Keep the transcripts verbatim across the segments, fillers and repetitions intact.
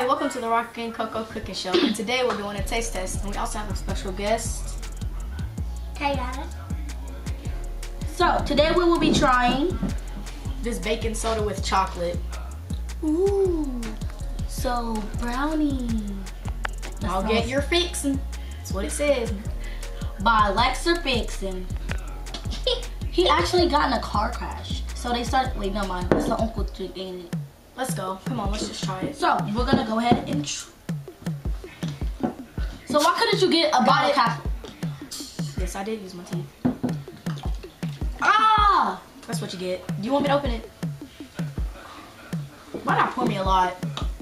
Hi, welcome to the Rocky and Coco Cooking Show. And today we're doing a taste test, and we also have a special guest. Hey guys. So today we will be trying this baking soda with chocolate. Ooh, so brownie. That I'll sounds... get your fixin'. That's what it says. By Lexer Fixin. He actually got in a car crash. So they started, wait, never mind. It's the uncle drinking it. Let's go. Come on, let's just try it. So we're gonna go ahead and tr So why couldn't you get a bottle cap? Yes, I did use my teeth. Ah! That's what you get. Do you want me to open it? Why not pour me a lot?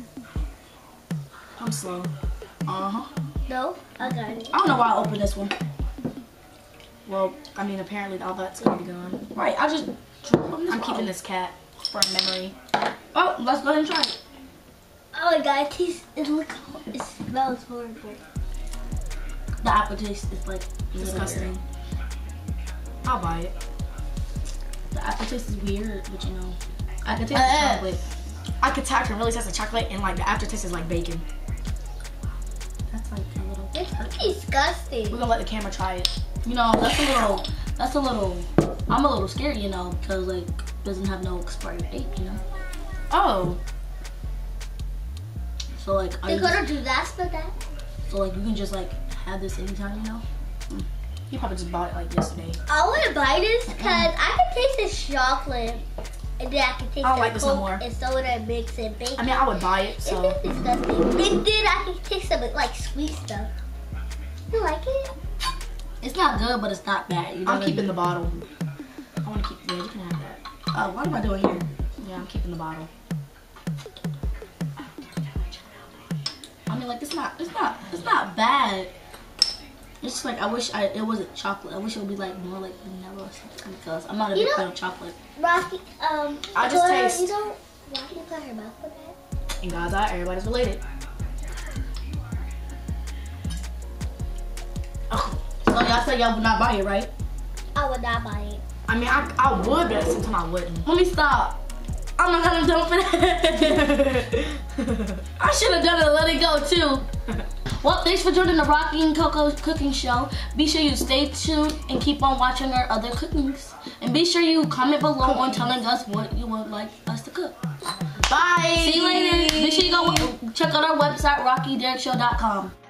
I'm slow. Uh-huh. No, I got it. I don't know why I opened this one. Well, I mean, apparently all that's gonna be gone. Right, I just I'm I'm keeping this cat for memory. Oh, let's go ahead and try it. Oh my god, it tastes, it looks, it smells horrible. The aftertaste is like Disgusting. I'll buy it. The aftertaste is weird, but you know, I can taste Uh, the chocolate. I could tell I can really taste the chocolate, and like the aftertaste is like bacon. That's like a little. It's disgusting. We're gonna let the camera try it. You know, that's a little. That's a little. I'm a little scared, you know, because like doesn't have no expiry date, you know. Oh. So like. They're gonna do that for that? So like you can just like have this anytime, you know. Mm. You probably just bought it like yesterday. I want to buy this because I can taste the chocolate. And then I can taste I don't the like this no Coke more. and soda mix and bacon. I mean, I would buy it, so. It is disgusting. And then I can taste some like sweet stuff. You like it? It's not good, but it's not bad. You know I'm what keeping I the mean? bottle. I want to keep. Yeah, you can have that. Oh, what am I doing here? Yeah, I'm keeping the bottle. I mean, like it's not. It's not. It's not bad. It's just like I wish I it wasn't chocolate. I wish it would be like more like vanilla or something because I'm not a You big know- fan of chocolate. Rocky, um, I just Dora, taste- You know, Rocky put her mouth on that. In God's eye, everybody's related. Oh. So y'all said y'all would not buy it, right? I would not buy it. I mean, I, I would, but at the same time, I wouldn't. Let me stop. I'm not gonna dump it. I should have done it and let it go too. Well, thanks for joining the Rocky and Coco Cooking Show. Be sure you stay tuned and keep on watching our other cookings. And be sure you comment below on telling us what you would like us to cook. Bye. See you later. Be sure you go check out our website, rocky derrick show dot com.